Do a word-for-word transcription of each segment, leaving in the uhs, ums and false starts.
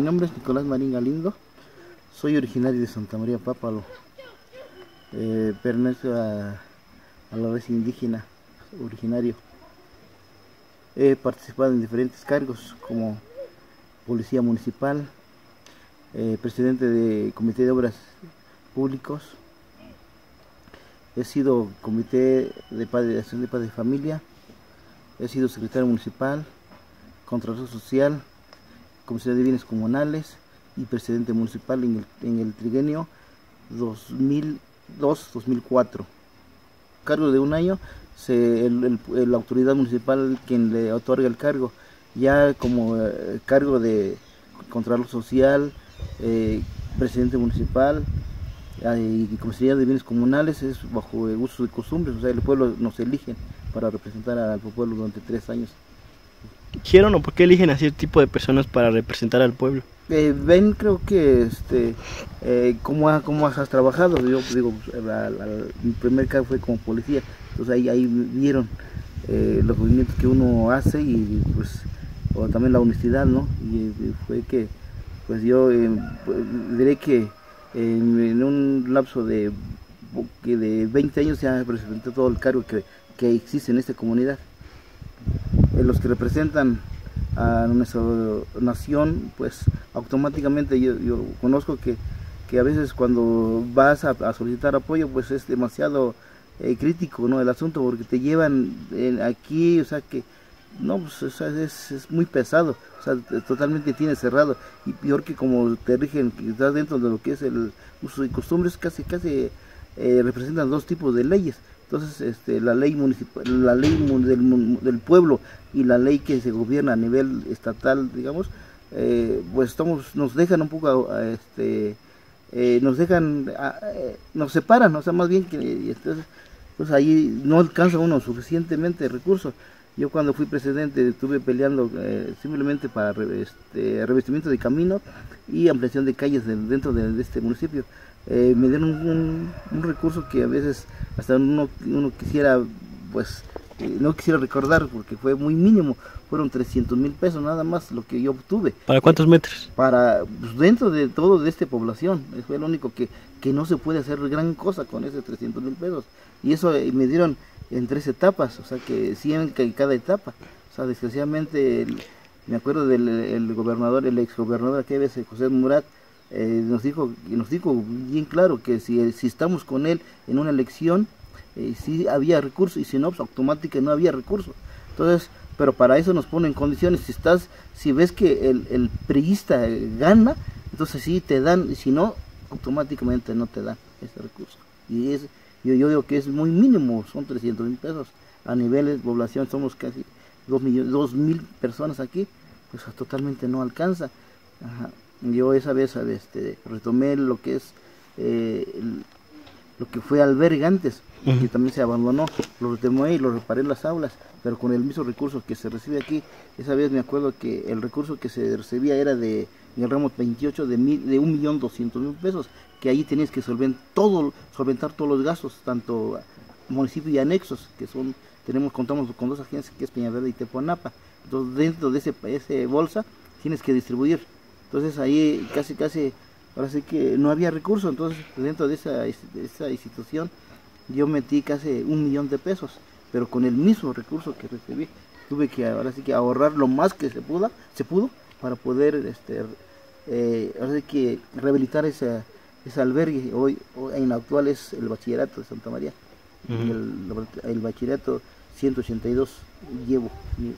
nombre es Nicolás Marín Galindo, soy originario de Santa María Pápalo, eh, pertenezco a, a la raza indígena originario. He participado en diferentes cargos como policía municipal, eh, presidente de comité de obras públicos, he sido comité de paz de acción de paz de familia, he sido secretario municipal, contralor social, comisión de bienes comunales y presidente municipal en el, en el trienio dos mil dos a dos mil cuatro. Cargo de un año, se, el, el, la autoridad municipal quien le otorga el cargo, ya como eh, cargo de contralor social, eh, presidente municipal eh, y comisaría de bienes comunales es bajo el uso de costumbres, o sea, el pueblo nos elige para representar al pueblo durante tres años. ¿Quieren o por qué eligen a cierto tipo de personas para representar al pueblo? Eh, ven, creo que este, eh, cómo, ha, cómo has trabajado. Yo digo, la, la, mi primer cargo fue como policía, entonces ahí, ahí vieron eh, los movimientos que uno hace y pues o también la honestidad, ¿no? Y, y fue que, pues yo eh, diré que en, en un lapso de, de veinte años ya representé todo el cargo que, que existe en esta comunidad. Los que representan a nuestra nación, pues automáticamente yo, yo conozco que, que a veces cuando vas a, a solicitar apoyo, pues es demasiado eh, crítico, ¿no? El asunto, porque te llevan eh, aquí, o sea que, no, pues o sea, es, es muy pesado, o sea, totalmente tiene cerrado, y peor que como te rigen, que estás dentro de lo que es el uso y costumbres, casi, casi eh, representan dos tipos de leyes. Entonces, este, la ley municipal, la ley del, del pueblo y la ley que se gobierna a nivel estatal, digamos, eh, pues estamos, nos dejan un poco, este, eh, nos dejan, eh, nos separan, o sea, más bien que, entonces, pues ahí no alcanza uno suficientemente recursos. Yo cuando fui presidente estuve peleando eh, simplemente para este, revestimiento de camino y ampliación de calles de, dentro de, de este municipio. Eh, me dieron un, un recurso que a veces hasta uno, uno quisiera, pues, eh, no quisiera recordar porque fue muy mínimo, fueron trescientos mil pesos nada más lo que yo obtuve. ¿Para cuántos metros? Para, pues, dentro de todo de esta población, fue lo único que, que no se puede hacer gran cosa con esos trescientos mil pesos. Y eso eh, me dieron en tres etapas, o sea que cien en cada etapa. O sea, desgraciadamente, el, me acuerdo del el gobernador, el ex gobernador aquella vez, José Murat, Eh, nos dijo nos dijo bien claro que si, si estamos con él en una elección, eh, si había recursos, y si no, pues automáticamente no había recursos. Entonces, pero para eso nos ponen condiciones. Si estás, si ves que el, el priista gana, entonces sí te dan, y si no, automáticamente no te dan ese recurso. Y es, yo, yo digo que es muy mínimo, son trescientos mil pesos. A nivel de población somos casi dos millones, dos mil personas aquí, pues totalmente no alcanza. Ajá. Yo esa vez este, retomé lo que es eh, el, lo que fue albergue antes, uh-huh. que también se abandonó, lo retomé y lo reparé en las aulas, pero con el mismo recurso que se recibe aquí. Esa vez me acuerdo que el recurso que se recibía era de, en el ramo veintiocho, de, mil, de un millón doscientos mil pesos, que ahí tenías que solventar, todo, solventar todos los gastos, tanto municipios y anexos, que son, tenemos, contamos con dos agencias, que es Peñaverde y Teponapa. Entonces dentro de ese, ese bolsa tienes que distribuir. Entonces ahí casi casi, ahora sí que no había recursos. Entonces dentro de esa, de esa institución yo metí casi un millón de pesos, pero con el mismo recurso que recibí, tuve que ahora sí que ahorrar lo más que se pudo, se pudo para poder este, eh, ahora sí que rehabilitar ese, ese albergue. Hoy, hoy en la actual es el bachillerato de Santa María, uh-huh. el, el bachillerato ciento ochenta y dos llevo.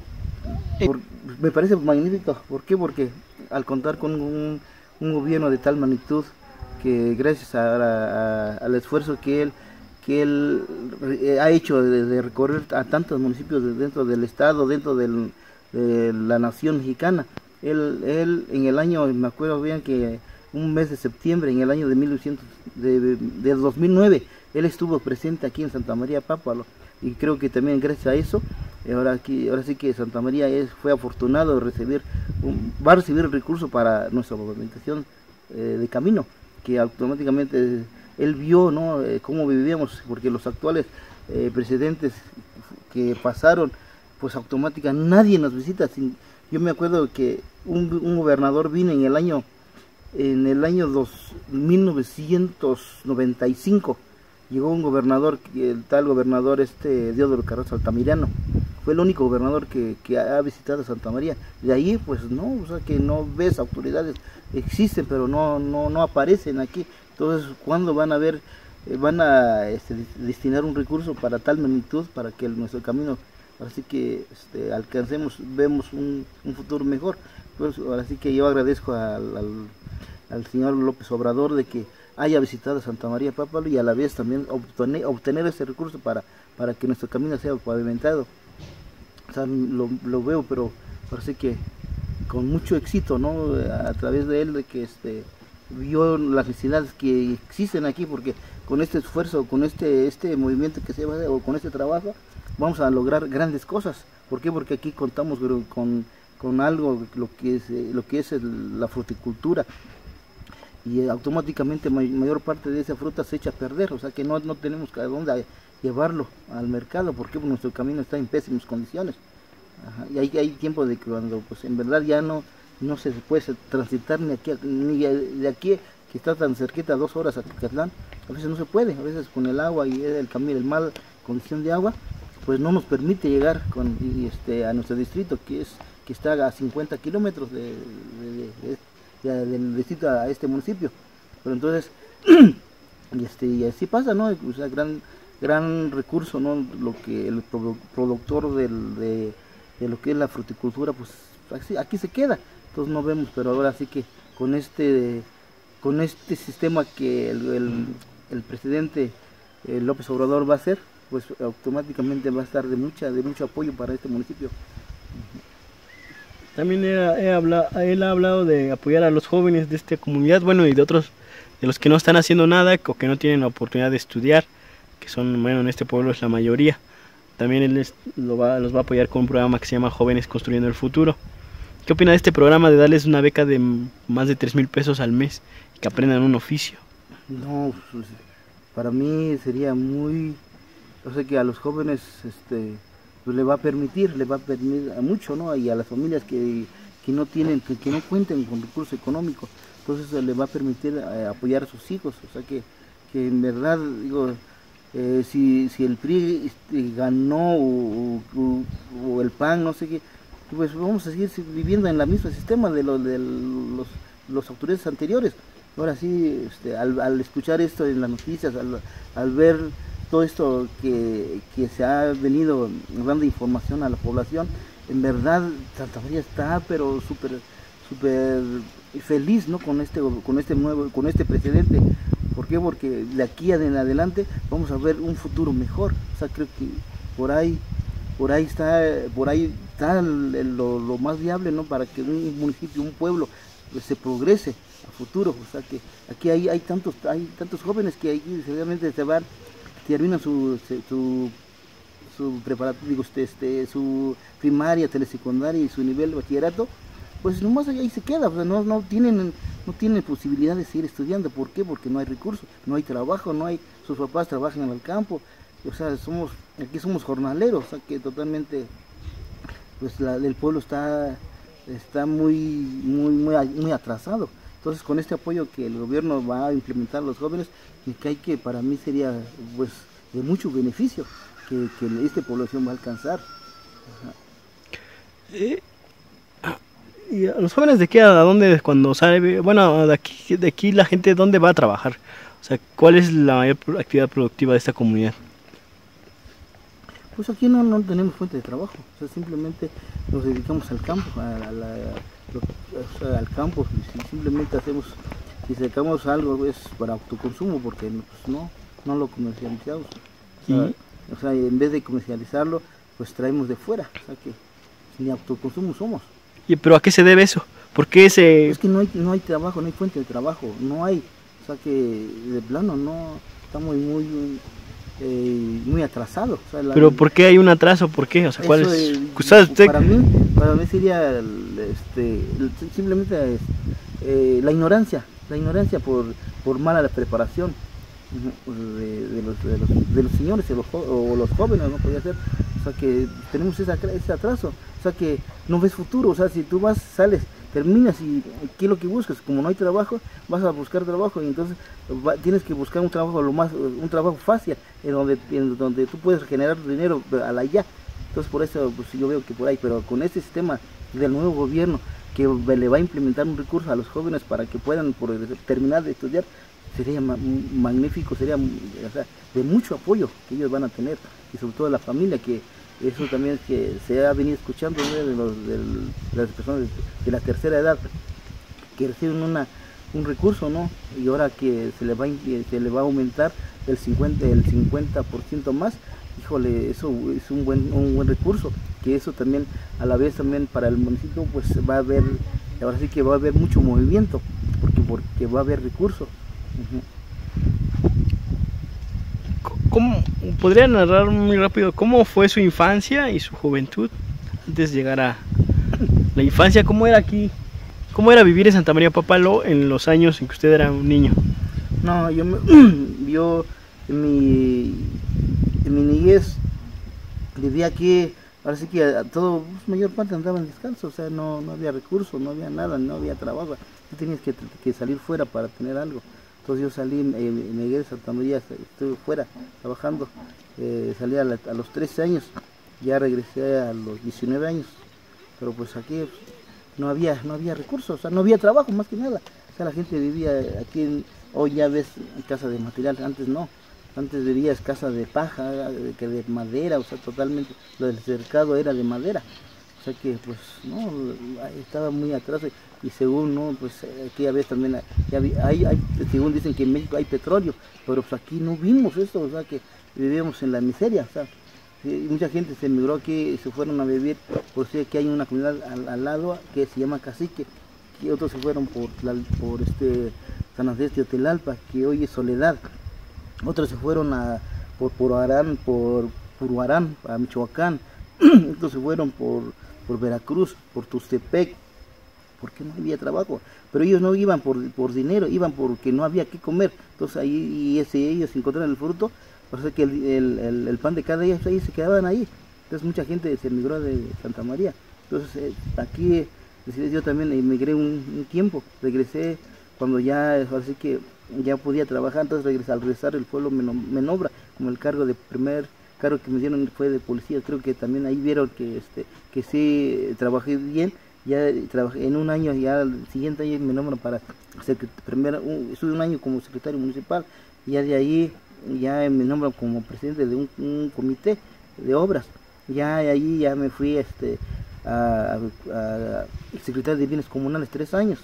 Por, me parece magnífico. ¿Por qué? Porque al contar con un, un gobierno de tal magnitud, que gracias a, a, al esfuerzo que él que él ha hecho de, de recorrer a tantos municipios de dentro del estado, dentro del, de la nación mexicana, él, él en el año, me acuerdo bien que un mes de septiembre, en el año de, mil novecientos, de, de, de dos mil nueve, él estuvo presente aquí en Santa María Pápalo, y creo que también gracias a eso, ahora, aquí, ahora sí que Santa María es, fue afortunado de recibir, un, va a recibir el recurso para nuestra pavimentación eh, de camino, que automáticamente él vio, ¿no?, eh, cómo vivíamos, porque los actuales eh, presidentes que pasaron, pues automáticamente nadie nos visita, sin, Yo me acuerdo que un, un gobernador vino en el año, en el año dos, mil novecientos noventa y cinco, llegó un gobernador, el tal gobernador este Diodoro Carranza Altamirano, fue el único gobernador que, que ha visitado Santa María. De ahí pues no, o sea que no ves autoridades, existen pero no, no, no aparecen aquí. Entonces, ¿cuándo van a ver, eh, van a este, destinar un recurso para tal magnitud para que el, nuestro camino, así que este, alcancemos, vemos un, un futuro mejor? Pues ahora sí que yo agradezco al, al, al señor López Obrador de que haya visitado Santa María Pápalo y a la vez también obtener, obtener ese recurso para, para que nuestro camino sea pavimentado. O sea, lo, lo veo, pero parece que con mucho éxito, ¿no? A través de él, de que este, vio las necesidades que existen aquí, porque con este esfuerzo, con este, este movimiento que se va a hacer, o con este trabajo, vamos a lograr grandes cosas. ¿Por qué? Porque aquí contamos con, con algo, lo que es, lo que es el, la fruticultura, y automáticamente may, mayor parte de esa fruta se echa a perder, o sea que no, no tenemos a dónde llevarlo al mercado, porque nuestro camino está en pésimas condiciones. Ajá, y hay, hay tiempo de que cuando pues en verdad ya no, no se puede transitar ni aquí, ni de aquí que está tan cerquita, dos horas a Ticatlán, a veces no se puede, a veces con el agua y el camino, el mal condición de agua, pues no nos permite llegar con, y este, a nuestro distrito, que es que está a cincuenta kilómetros de, de, de, de, del distrito a este municipio. Pero entonces, y, este, y así pasa, ¿no? O sea, gran, gran recurso, ¿no? Lo que el productor del, de, de lo que es la fruticultura, pues aquí, aquí se queda. Entonces no vemos, pero ahora sí que con este, con este sistema que el, el, el presidente eh, López Obrador va a hacer, pues automáticamente va a estar de mucha, de mucho apoyo para este municipio. También he, he hablado, él ha hablado de apoyar a los jóvenes de esta comunidad, bueno, y de otros, de los que no están haciendo nada o que no tienen la oportunidad de estudiar, que son, bueno, en este pueblo es la mayoría. También él les, lo va, los va a apoyar con un programa que se llama Jóvenes Construyendo el Futuro. ¿Qué opina de este programa de darles una beca de más de tres mil pesos al mes y que aprendan un oficio? No, pues, para mí sería muy, o sea que a los jóvenes este, pues le va a permitir, le va a permitir a mucho, ¿no? Y a las familias que, que no tienen, que, que no cuenten con recursos económicos, entonces le va a permitir eh, apoyar a sus hijos, o sea que, que en verdad, digo, eh, si, si el P R I este, ganó o, o, o el P A N, no sé qué, pues vamos a seguir viviendo en la misma sistema de, lo, de los, los autoridades anteriores. Ahora sí, este, al, al escuchar esto en las noticias, al, al ver todo esto que, que se ha venido dando información a la población, en verdad Santa María está pero súper súper feliz, ¿no? con este con este nuevo con este precedente. ¿Por qué? Porque de aquí en adelante vamos a ver un futuro mejor. O sea, creo que por ahí por ahí está por ahí está el, lo, lo más viable, ¿no? Para que un municipio, un pueblo pues, se progrese a futuro. O sea que aquí hay, hay tantos hay tantos jóvenes que aquí realmente se van, terminan su su, su preparatorio, digo, este, este, su primaria, telesecundaria y su nivel de bachillerato, pues nomás ahí se queda, o sea, no, no tienen no tienen posibilidad de seguir estudiando. ¿Por qué? Porque no hay recursos, no hay trabajo, no hay, sus papás trabajan en el campo, o sea, somos, aquí somos jornaleros, o sea que totalmente pues la, el pueblo está, está muy, muy, muy, muy atrasado. Entonces con este apoyo que el gobierno va a implementar a los jóvenes, que hay que para mí sería pues de mucho beneficio que, que esta población va a alcanzar. Ajá. Eh, ¿Y a los jóvenes de qué, a dónde cuando sale, bueno, de aquí, de aquí la gente dónde va a trabajar? O sea, ¿cuál es la mayor actividad productiva de esta comunidad? Pues aquí no, no tenemos fuente de trabajo, o sea, simplemente nos dedicamos al campo, a, a la, o sea, al campo, y simplemente hacemos, si sacamos algo es para autoconsumo, porque pues, no, no lo comercializamos. O sea, o sea, en vez de comercializarlo, pues traemos de fuera, o sea que ni autoconsumo somos. ¿Y pero a qué se debe eso? ¿Por qué ese...? Es que no hay, no hay trabajo, no hay fuente de trabajo, no hay, o sea que de plano no, está muy, muy, eh, muy atrasado. O sea, la, ¿Pero por qué hay un atraso? ¿Por qué? O sea, ¿cuál es? Eh, usted? Para mí, para mí sería este, simplemente eh, la ignorancia, la ignorancia por, por mala preparación de, de, los, de, los, de los señores de los, o los jóvenes, no podía ser, O sea que tenemos ese, ese atraso, o sea que no ves futuro, o sea, si tú vas, sales, terminas y ¿qué es lo que buscas? Como no hay trabajo, vas a buscar trabajo y entonces va, tienes que buscar un trabajo lo más, un trabajo fácil, en donde, en donde tú puedes generar dinero a la ya. Entonces por eso pues, yo veo que por ahí, pero con este sistema del nuevo gobierno que le va a implementar un recurso a los jóvenes para que puedan por terminar de estudiar, sería ma magnífico, sería o sea, de mucho apoyo que ellos van a tener, y sobre todo la familia, que eso también es que se ha venido escuchando, ¿no? de, los, de, de las personas de, de la tercera edad que reciben una, un recurso, ¿no? Y ahora que se le va, se le va a aumentar el cincuenta, el cincuenta por ciento más, híjole, eso es un buen, un buen recurso, que eso también a la vez también para el municipio pues va a haber, ahora sí que va a haber mucho movimiento, porque, porque va a haber recursos. Uh-huh. ¿Cómo, podría narrar muy rápido cómo fue su infancia y su juventud antes de llegar a la infancia? ¿Cómo era aquí? ¿Cómo era vivir en Santa María Papalo en los años en que usted era un niño? No, yo, me, yo en mi, en mi niñez vivía aquí, ahora sí que a todo, pues, mayor parte andaba en descanso, o sea, no, no había recursos, no había nada, no había trabajo, tú tenías que, que salir fuera para tener algo. Entonces yo salí, eh, me llegué de Santa María, estuve fuera trabajando, eh, salí a, la, a los trece años, ya regresé a los diecinueve años, pero pues aquí no había, no había recursos, o sea, no había trabajo más que nada, o sea, la gente vivía aquí, en, hoy ya ves casa de material, antes no, antes vivías casa de paja, de, que de madera, o sea, totalmente, lo del cercado era de madera. O sea que pues no, estaba muy atrás y según no, pues aquella vez también hay, hay, hay, según dicen que en México hay petróleo, pero pues aquí no vimos eso, o sea que vivíamos en la miseria, o sea, y mucha gente se emigró aquí y se fueron a vivir, por si que hay una comunidad al, al lado que se llama Cacique, y otros se fueron por, la, por este San Andrés de Otelalpa, que hoy es Soledad, otros se fueron a por Puruarán, por Puruarán, a Michoacán, otros se fueron por por Veracruz, por Tustepec, porque no había trabajo, pero ellos no iban por, por dinero, iban porque no había que comer, entonces ahí y ese, ellos encontraron el fruto, o sea que el, el, el, el pan de cada día, ahí se quedaban ahí, entonces mucha gente se emigró de Santa María, entonces eh, aquí yo también emigré un, un tiempo, regresé cuando ya, así que ya podía trabajar, entonces regresé, al regresar el pueblo me, me nombra como el cargo de primer cargo que me dieron fue de policía, creo que también ahí vieron que este que sí trabajé bien, ya trabajé en un año, ya el siguiente año me nombran para primero, un, estuve un año como secretario municipal, y ya de ahí ya me nombran como presidente de un, un comité de obras, ya de ahí ya me fui este a, a, a secretario de bienes comunales tres años,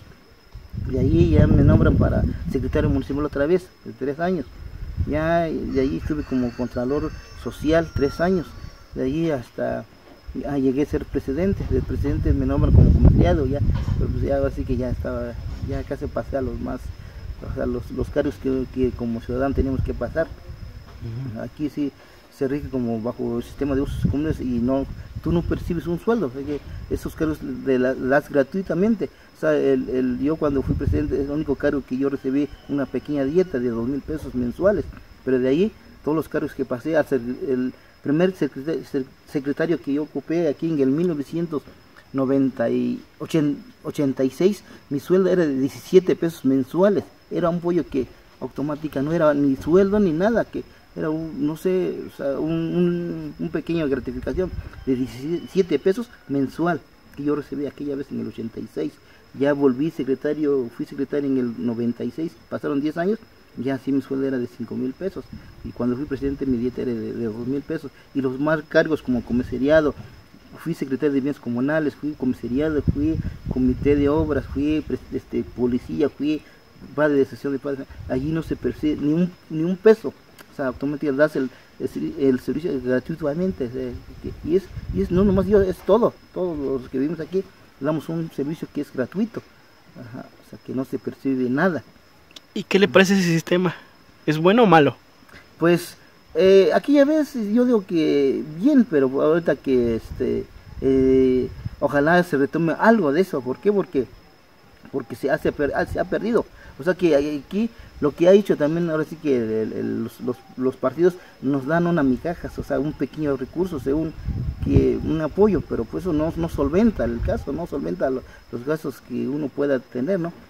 de ahí ya me nombran para secretario municipal otra vez, de tres años. Ya de ahí estuve como contralor social tres años, de ahí hasta ah, llegué a ser presidente, del presidente me nombran como comisariado, ya, pero pues ya así que ya estaba, ya casi pasé a los más, o sea, los, los cargos que, que como ciudadano tenemos que pasar. Uh-huh. Aquí sí se rige como bajo el sistema de usos comunes y no, tú no percibes un sueldo, o sea que esos cargos de la, las gratuitamente. O sea, el, el, yo cuando fui presidente, es el único cargo que yo recibí una pequeña dieta de dos mil pesos mensuales, pero de ahí todos los cargos que pasé, al ser el primer secretario, secretario que yo ocupé aquí en el mil novecientos ochenta y seis, mi sueldo era de diecisiete pesos mensuales, era un pollo que automática, no era ni sueldo ni nada, que era un, no sé, o sea, un, un, un pequeño gratificación de diecisiete pesos mensual que yo recibí aquella vez en el ochenta y seis. Ya volví secretario, fui secretario en el noventa y seis, pasaron diez años, ya sí mi sueldo era de cinco mil pesos, y cuando fui presidente mi dieta era de, de dos mil pesos, y los más cargos como comisariado, fui secretario de bienes comunales, fui comisariado, fui comité de obras, fui este, policía, fui padre de sesión de padres, allí no se percibe ni un, ni un peso, o sea, automáticamente das el, el, el servicio gratuitamente, eh, y es, y es no nomás yo, es todo, todos los que vivimos aquí, damos un servicio que es gratuito, ajá, o sea que no se percibe nada. ¿Y qué le parece ese sistema? ¿Es bueno o malo? Pues eh, aquella vez yo digo que bien, pero ahorita que este eh, ojalá se retome algo de eso. ¿Por qué? Porque porque se, hace, se ha perdido. O sea que aquí lo que ha hecho también, ahora sí que el, el, los, los, los partidos nos dan una migajas, o sea, un pequeño recurso, según que un apoyo, pero pues eso no, no solventa el caso, no solventa lo, los gastos que uno pueda tener, ¿no?